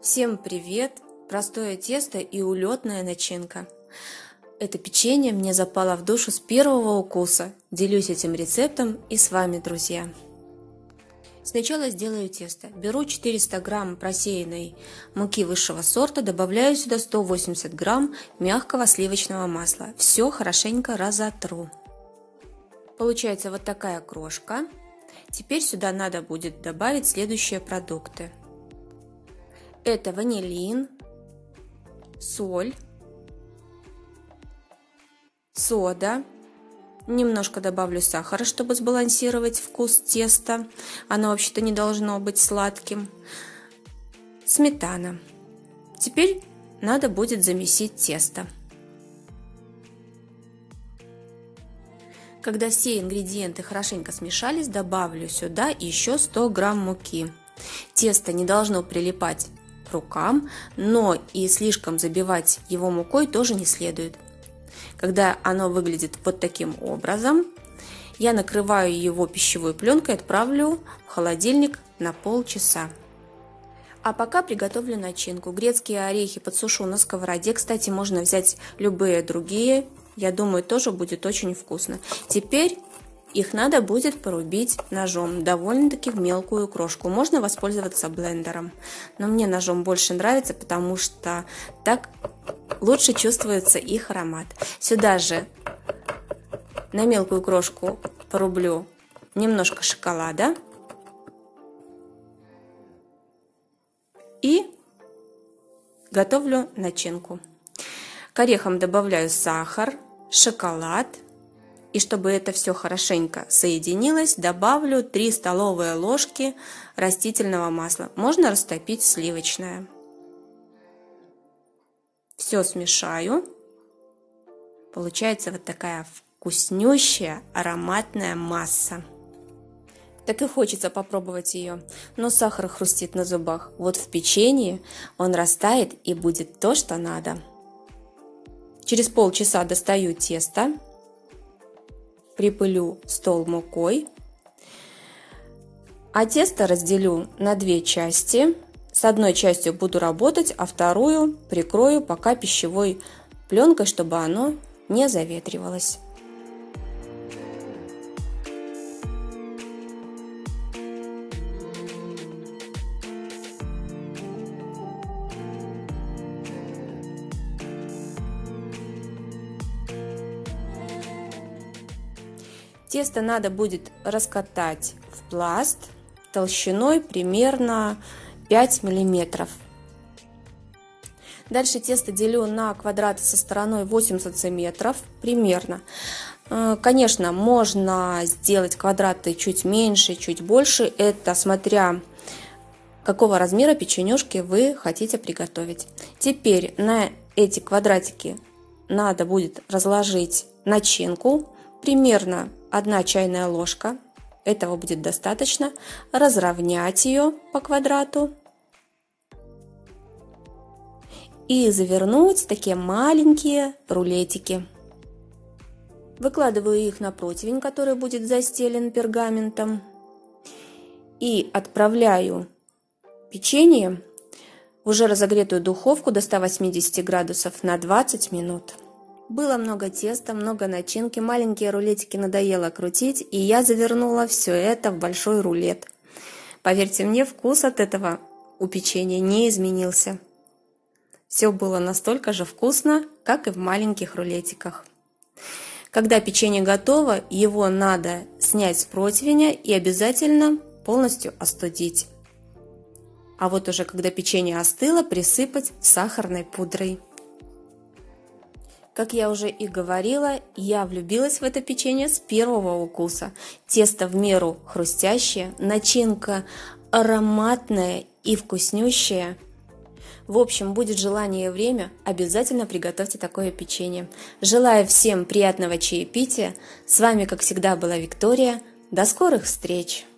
Всем привет! Простое тесто и улетная начинка. Это печенье мне запало в душу с первого укуса. Делюсь этим рецептом и с вами, друзья. Сначала сделаю тесто. Беру 400 грамм просеянной муки высшего сорта, добавляю сюда 180 грамм мягкого сливочного масла. Все хорошенько разотру. Получается вот такая крошка. Теперь сюда надо будет добавить следующие продукты. Это ванилин, соль, сода. Немножко добавлю сахара, чтобы сбалансировать вкус теста. Оно вообще-то не должно быть сладким. Сметана. Теперь надо будет замесить тесто. Когда все ингредиенты хорошенько смешались, добавлю сюда еще 100 грамм муки. Тесто не должно прилипать к рукам, но и слишком забивать его мукой тоже не следует. Когда оно выглядит вот таким образом, я накрываю его пищевой пленкой и отправлю в холодильник на полчаса. А пока приготовлю начинку. Грецкие орехи подсушу на сковороде. Кстати, можно взять любые другие. Я думаю, тоже будет очень вкусно. Теперь их надо будет порубить ножом, довольно-таки в мелкую крошку. Можно воспользоваться блендером, но мне ножом больше нравится, потому что так лучше чувствуется их аромат. Сюда же на мелкую крошку порублю немножко шоколада и готовлю начинку. К орехам добавляю сахар, шоколад. И чтобы это все хорошенько соединилось, добавлю 3 столовые ложки растительного масла. Можно растопить сливочное. Все смешаю. Получается вот такая вкуснющая ароматная масса. Так и хочется попробовать ее. Но сахар хрустит на зубах. Вот в печенье он растает и будет то, что надо. Через полчаса достаю тесто. Припылю стол мукой, а тесто разделю на 2 части. С одной частью буду работать, а вторую прикрою пока пищевой пленкой, чтобы оно не заветривалось. Тесто надо будет раскатать в пласт толщиной примерно 5 мм. Дальше тесто делю на квадраты со стороной 80 см примерно. Конечно, можно сделать квадраты чуть меньше, чуть больше. Это смотря какого размера печенюшки вы хотите приготовить. Теперь на эти квадратики надо будет разложить начинку. Примерно 1 чайная ложка, этого будет достаточно, разровнять ее по квадрату и завернуть в такие маленькие рулетики. Выкладываю их на противень, который будет застелен пергаментом, и отправляю печенье в уже разогретую духовку до 180 градусов на 20 минут. Было много теста, много начинки, маленькие рулетики надоело крутить, и я завернула все это в большой рулет. Поверьте мне, вкус от этого у печенья не изменился. Все было настолько же вкусно, как и в маленьких рулетиках. Когда печенье готово, его надо снять с противня и обязательно полностью остудить. А вот уже когда печенье остыло, присыпать сахарной пудрой. Как я уже и говорила, я влюбилась в это печенье с первого укуса. Тесто в меру хрустящее, начинка ароматная и вкуснющая. В общем, будет желание и время, обязательно приготовьте такое печенье. Желаю всем приятного чаепития. С вами, как всегда, была Виктория. До скорых встреч!